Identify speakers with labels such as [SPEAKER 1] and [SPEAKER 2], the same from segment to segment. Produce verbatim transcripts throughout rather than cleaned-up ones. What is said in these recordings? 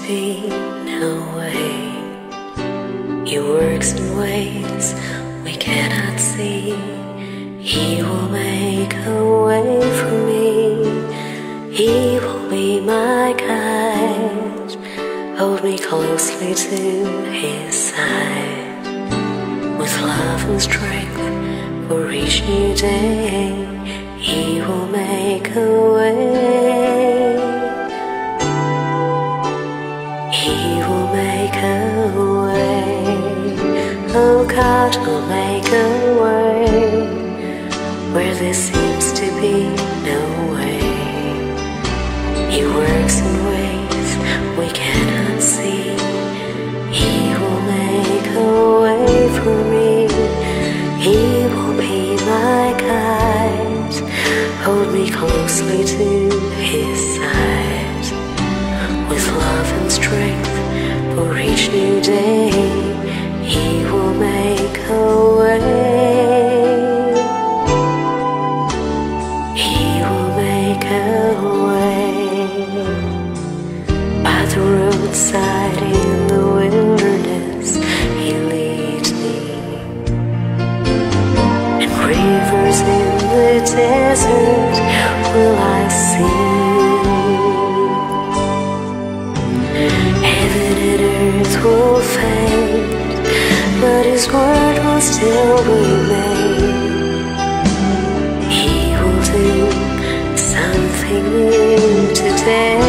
[SPEAKER 1] be no way. He works in ways we cannot see. He will make a way for me. He will be my guide. Hold me closely to his side. With love and strength for each new day, he will make a way. He will make a way. Oh, God will make a way where there seems to be no way. He works in ways we cannot see. He will make a way for me. He will be my guide. Hold me closely to his side. With love and strength for each new day, he will make a way. He will make a way. By the roadside in the wilderness, he leads me. And rivers in the desert will I see. Heaven and earth will fade, but his word will still remain. He will do something new today.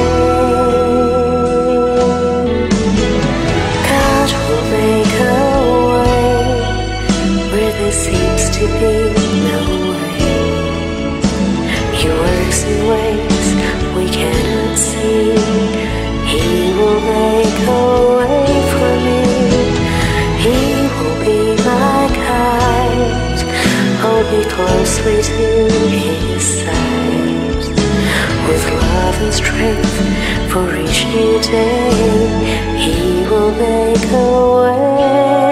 [SPEAKER 1] God will make a way where there seems to be no way. He works in ways we cannot see. He will make a way for me. He will be my guide. Hold me closely to his side. With love and strength for each new day, he will make a way.